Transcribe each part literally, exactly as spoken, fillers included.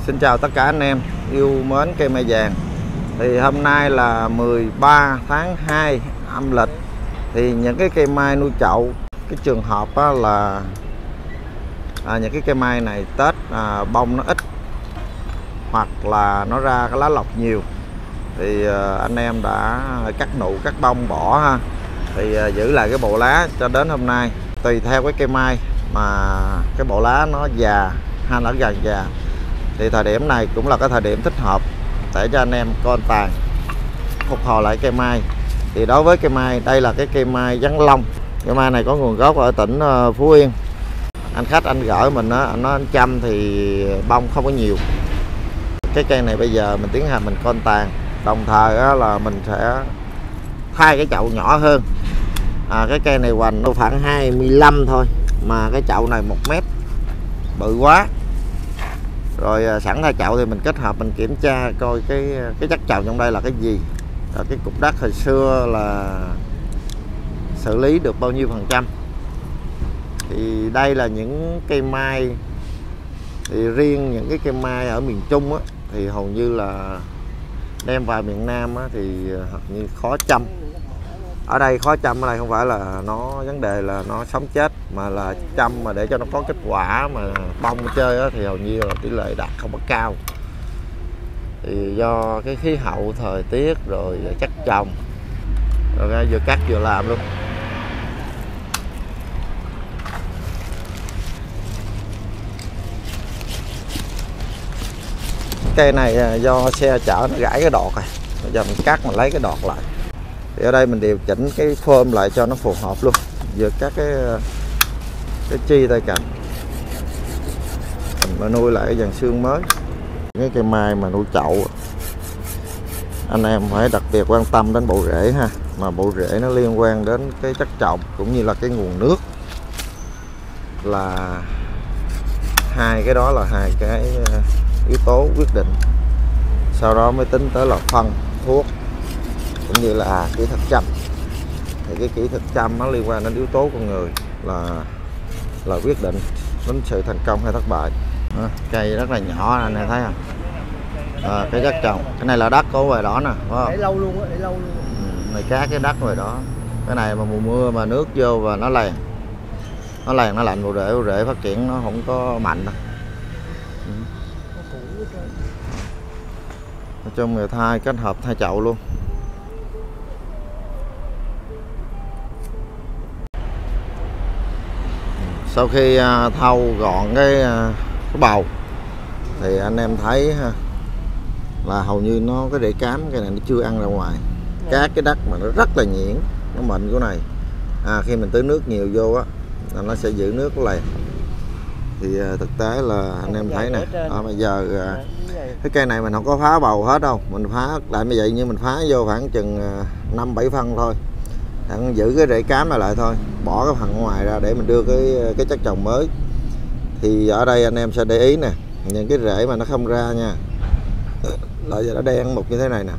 Xin chào tất cả anh em yêu mến cây mai vàng. Thì hôm nay là mười ba tháng hai âm lịch. Thì những cái cây mai nuôi chậu, cái trường hợp là à, những cái cây mai này Tết à, bông nó ít hoặc là nó ra cái lá lọc nhiều, thì à, anh em đã cắt nụ cắt bông bỏ ha, thì à, giữ lại cái bộ lá cho đến hôm nay. Tùy theo cái cây mai mà cái bộ lá nó già hay là gần già, thì thời điểm này cũng là cái thời điểm thích hợp để cho anh em con tàn phục hồi lại cây mai. Thì đối với cây mai, đây là cái cây mai Vắn Long. Cây mai này có nguồn gốc ở tỉnh Phú Yên. Anh khách anh gửi mình đó, anh nói anh chăm thì bông không có nhiều. Cái cây này bây giờ mình tiến hành mình con tàn, đồng thời đó là mình sẽ thay cái chậu nhỏ hơn. À, cái cây này hoành nó khoảng hai mươi lăm thôi, mà cái chậu này một mét bự quá. Rồi sẵn thay chậu thì mình kết hợp mình kiểm tra coi cái cái chất trồng trong đây là cái gì. Rồi cái cục đất hồi xưa là xử lý được bao nhiêu phần trăm. Thì đây là những cây mai, thì riêng những cái cây mai ở miền Trung á, thì hầu như là đem vào miền Nam á, thì như khó chăm. Ở đây khó chăm ở đây không phải là nó vấn đề là nó sống chết, mà là chăm mà để cho nó có kết quả mà bông chơi á, thì hầu như là tỷ lệ đạt không có cao. Thì do cái khí hậu thời tiết rồi chất trồng, rồi vừa cắt vừa làm luôn. Cây này do xe chở nó gãy cái đọt rồi, bây giờ mình cắt mình lấy cái đọt lại. Thì ở đây mình điều chỉnh cái phơm lại cho nó phù hợp luôn, vừa các cái cái chi tay cạnh mình nuôi lại cái dàn xương mới. Cái cây mai mà nuôi chậu anh em phải đặc biệt quan tâm đến bộ rễ ha, mà bộ rễ nó liên quan đến cái chất trồng cũng như là cái nguồn nước, là hai cái đó là hai cái yếu tố quyết định. Sau đó mới tính tới là phân thuốc cũng như là kỹ thuật chăm. Thì cái kỹ thuật chăm nó liên quan đến yếu tố con người, là là quyết định đến sự thành công hay thất bại. À, cây rất là nhỏ anh em thấy không? À, cái chất trồng, cái này là đất của ngoài đó nè, phải không? Để lâu luôn á, để lâu luôn. Ừ, này cá cái đất ngoài đó. Cái này mà mùa mưa mà nước vô và nó lèn, nó lèn nó lạnh, bộ rễ bộ rễ phát triển nó không có mạnh đâu. Ừ. Nói chung người thay kết hợp thay chậu luôn. Sau khi thâu gọn cái, cái bầu thì anh em thấy ha, là hầu như nó cái rễ cám cái này nó chưa ăn ra ngoài. Các cái đất mà nó rất là nhuyễn, nó mịn của này, à, khi mình tưới nước nhiều vô á là nó sẽ giữ nước của này. Thì thực tế là anh em thấy nè, à, bây giờ cái cây này mình không có phá bầu hết đâu, mình phá lại như vậy, nhưng mình phá vô khoảng chừng năm bảy phân thôi, đang giữ cái rễ cám này lại thôi, bỏ cái phần ngoài ra để mình đưa cái cái chất trồng mới. Thì ở đây anh em sẽ để ý nè, những cái rễ mà nó không ra nha, là giờ nó đen một như thế này nè.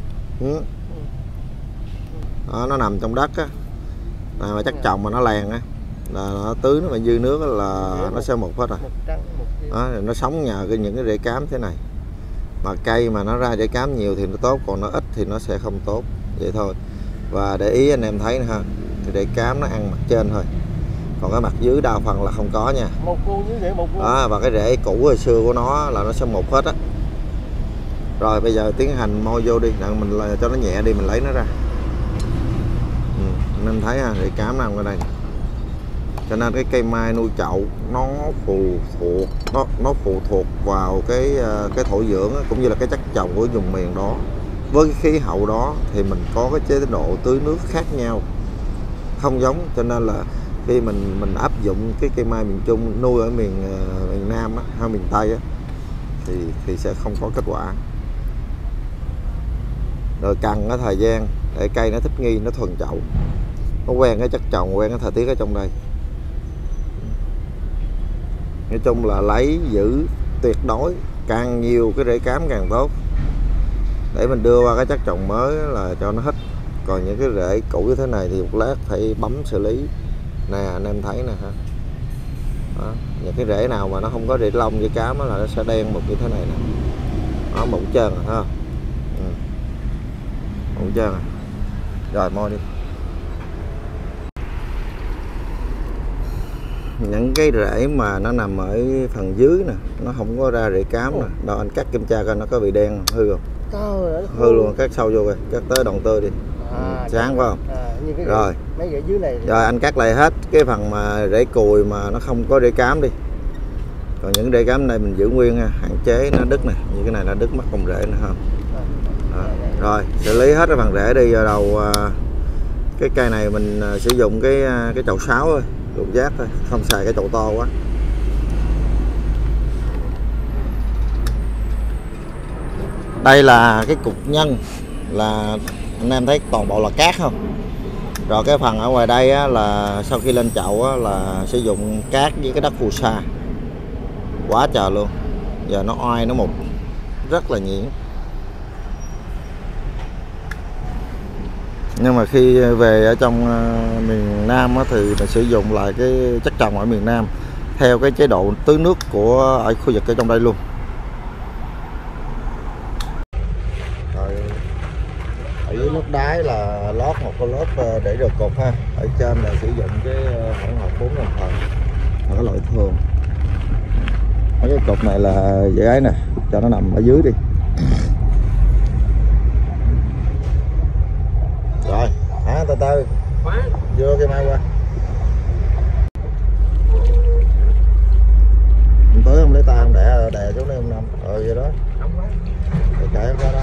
Đó, nó nằm trong đất á, mà chất trồng mà nó lèn á, là nó tưới nó mà dư nước là nó sẽ mục hết rồi. Đó, nó sống nhờ cái những cái rễ cám thế này. Mà cây mà nó ra rễ cám nhiều thì nó tốt, còn nó ít thì nó sẽ không tốt, vậy thôi. Và để ý anh em thấy nè ha, thì rễ cám nó ăn mặt trên thôi, còn cái mặt dưới đa phần là không có nha. Một cu dưới rễ một cu. Đó, và cái rễ cũ hồi xưa của nó là nó sẽ mục hết á. Rồi bây giờ tiến hành moi vô đi, đặng mình cho nó nhẹ đi, mình lấy nó ra. Ừ, anh em thấy ha, rễ cám nằm ở đây. Cho nên cái cây mai nuôi chậu nó phụ thuộc nó nó phụ thuộc vào cái cái thổ dưỡng cũng như là cái chất trồng của vùng miền đó. Với cái khí hậu đó thì mình có cái chế độ tưới nước khác nhau, không giống. Cho nên là khi mình mình áp dụng cái cây mai miền Trung nuôi ở miền uh, miền Nam á, hay miền Tây á, thì thì sẽ không có kết quả. Rồi cần cái thời gian để cây nó thích nghi, nó thuần chậu, nó quen cái chất trồng, quen cái thời tiết ở trong đây. Nói chung là lấy giữ tuyệt đối, càng nhiều cái rễ cám càng tốt, để mình đưa qua cái chất trồng mới là cho nó hết. Còn những cái rễ cũ như thế này thì một lát phải bấm xử lý nè, anh em thấy nè ha. Đó. Và cái rễ nào mà nó không có rễ lông với cám là nó sẽ đen một như thế này nè. Nó mụn trơn rồi thấy không? Ừ. Mụn trơn rồi. Rồi moi đi. Những cái rễ mà nó nằm ở phần dưới nè, nó không có ra rễ cám nè. Đâu anh cắt kiểm tra coi nó có bị đen hư không? Hư luôn, cắt sâu vô rồi, cắt tới đồng tơ đi. À, sáng phải không? À, cái rồi mấy rễ dưới này rồi anh cắt lại hết cái phần mà rễ cùi mà nó không có rễ cám đi, còn những rễ cám này mình giữ nguyên ha, hạn chế nó đứt này, như cái này nó đứt mất con rễ nữa không? À, rồi xử lý hết cái phần rễ đi. Vào đầu cái cây này mình sử dụng cái cái chậu sáo thôi, lục giác thôi, không xài cái chậu to quá. Đây là cái cục nhân, là anh em thấy toàn bộ là cát không? Rồi cái phần ở ngoài đây á, là sau khi lên chậu á, là sử dụng cát với cái đất phù sa quá trời luôn. Giờ nó oai nó mục rất là nhuyễn. Nhưng mà khi về ở trong uh, miền Nam á, thì mình sử dụng lại cái chất trồng ở miền Nam theo cái chế độ tưới nước của ở khu vực ở trong đây luôn. Rồi, ở dưới lớp đáy là lót một cái lớp để được cột ha. Ở trên là sử dụng cái hỗn hợp bốn thành phần là cái loại thường. Mấy cái cột này là dễ ấy nè, cho nó nằm ở dưới đi. Rồi, hả, từ từ vô cái mai qua. Mình tới không lấy tay không đè đè xuống đây không nằm. Ờ vậy đó. Để chạy em ra đó.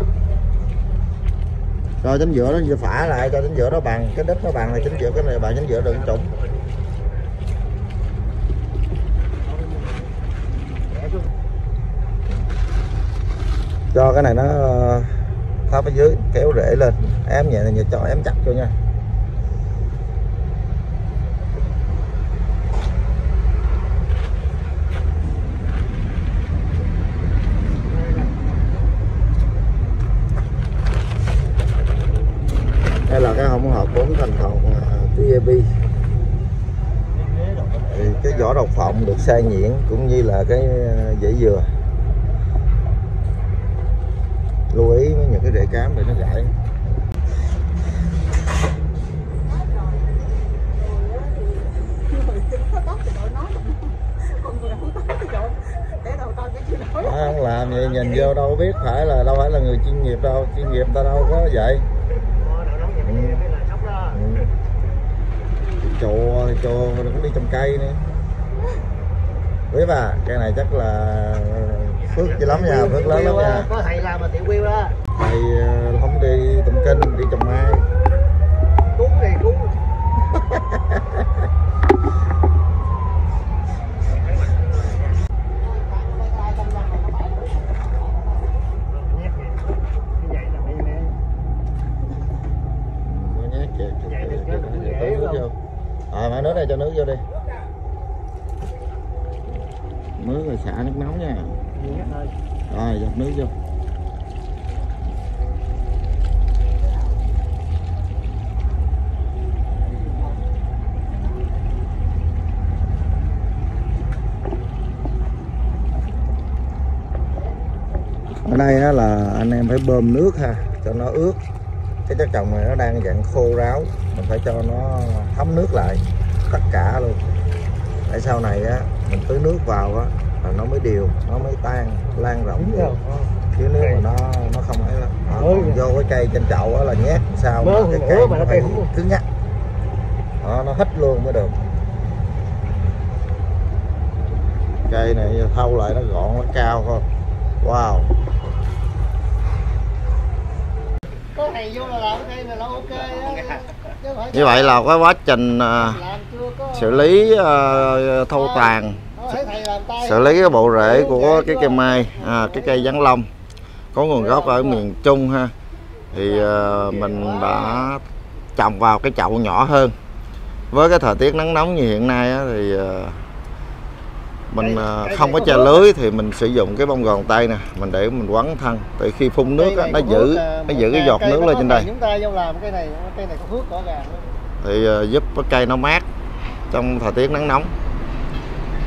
Rồi chính giữa nó phả lại cho chính giữa nó bằng, cái đít nó bằng này, chính giữa cái này bằng, chính giữa đừng trụng. Cho cái này nó thấp ở dưới, kéo rễ lên, ém nhẹ này, cho ém chặt cho nha. Đây là cái hỗn hợp bốn thành phần tê a bê. Thì cái vỏ đậu phộng được xay nhuyễn cũng như là cái dễ dừa. Lưu ý với những cái rễ cám để nó gãy. À, không làm vậy nhìn vô đâu biết phải là đâu phải là người chuyên nghiệp đâu, chuyên nghiệp ta đâu có vậy. Ừ. Ừ. Chùa thì chùa đừng có đi trồng cây nữa. Biết à, cây này chắc là phước dữ lắm nha, phước lớn lắm nha. Có thầy làm mà tiểu quyêu đó. Thầy không đi tụng kinh, đi trồng mai. Cúng thì cúng. Nhát kìa, nước vô. À, mà nước đây cho nước vô đi. Nước rồi xả nước nóng nha. Rồi dập nước vô. Ở đây á, là anh em phải bơm nước ha, cho nó ướt. Cái chất trồng này nó đang dạng khô ráo, mình phải cho nó thấm nước lại tất cả luôn. Để sau này á mình tưới nước vào á là nó mới đều, nó mới tan lan rộng được. Chứ nếu mà nó nó không ấy lắm. Đó, còn vô cái cây trên chậu á là nhét sao mà cái cây nó phải cứng nhắc. Đó, nó hít luôn mới được. Cây này thâu lại nó gọn, nó cao thôi. Wow. Có thầy vô là làm cây này là ok á. Như vậy là cái quá trình uh, xử lý uh, thâu tàn, xử lý cái bộ rễ của cái cây mai, à, cái cây giáng long có nguồn gốc ở miền Trung ha, thì uh, mình đã trồng vào cái chậu nhỏ hơn. Với cái thời tiết nắng nóng như hiện nay á, thì uh, mình uh, không có che lưới thì mình sử dụng cái bông gòn tay nè, mình để mình quấn thân, từ khi phun nước á, nó giữ nó giữ cái giọt nước lên trên đây. Chúng ta vô làm cái này, cây này có phước rõ ràng. Thì uh, giúp cái cây nó mát trong thời tiết nắng nóng.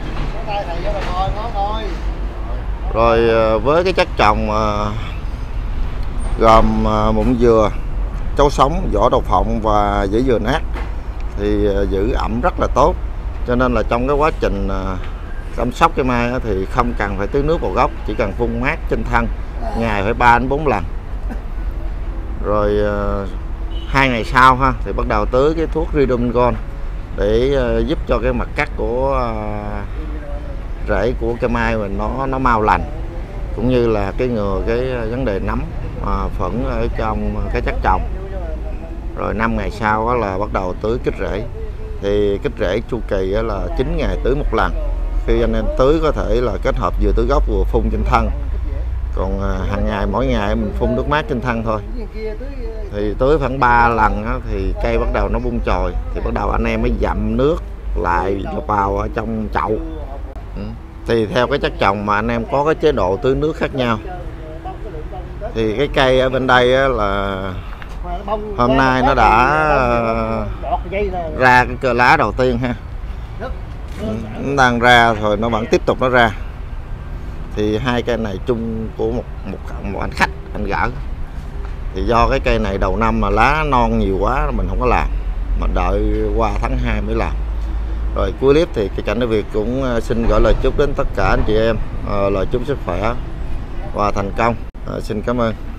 tay thầy vô là ngồi ngon thôi. Rồi với cái chất trồng uh, gồm uh, mụn dừa, chấu sống, vỏ đậu phộng và dễ dừa nát thì uh, giữ ẩm rất là tốt, cho nên là trong cái quá trình uh, chăm sóc cây mai thì không cần phải tưới nước vào gốc, chỉ cần phun mát trên thân ngày phải ba đến bốn lần. Rồi uh, hai ngày sau ha thì bắt đầu tưới cái thuốc Ridumicon để uh, giúp cho cái mặt cắt của uh, rễ của cây mai mình nó nó mau lành, cũng như là cái ngừa cái vấn đề nấm uh, phẫn ở trong cái chất trồng. Rồi năm ngày sau đó là bắt đầu tưới kích rễ, thì kích rễ chu kỳ là chín ngày tưới một lần. Khi anh em tưới có thể là kết hợp vừa tưới gốc vừa phun trên thân, còn hàng ngày mỗi ngày mình phun nước mát trên thân thôi. Thì tưới khoảng ba lần đó, thì cây bắt đầu nó bung chồi, thì bắt đầu anh em mới dặm nước lại vào ở trong chậu. Ừ. Thì theo cái chất trồng mà anh em có cái chế độ tưới nước khác nhau. Thì cái cây ở bên đây là hôm nay nó đã ra cái cơ lá đầu tiên ha. Nó đang ra rồi nó vẫn tiếp tục nó ra. Thì hai cây này chung của một một, một anh khách anh gỡ. Thì do cái cây này đầu năm mà lá non nhiều quá mình không có làm, mà đợi qua tháng hai mới làm. Rồi cuối clip thì cái Cảnh Đại Việt cũng xin gửi lời chúc đến tất cả anh chị em, uh, lời chúc sức khỏe và thành công. Uh, xin cảm ơn.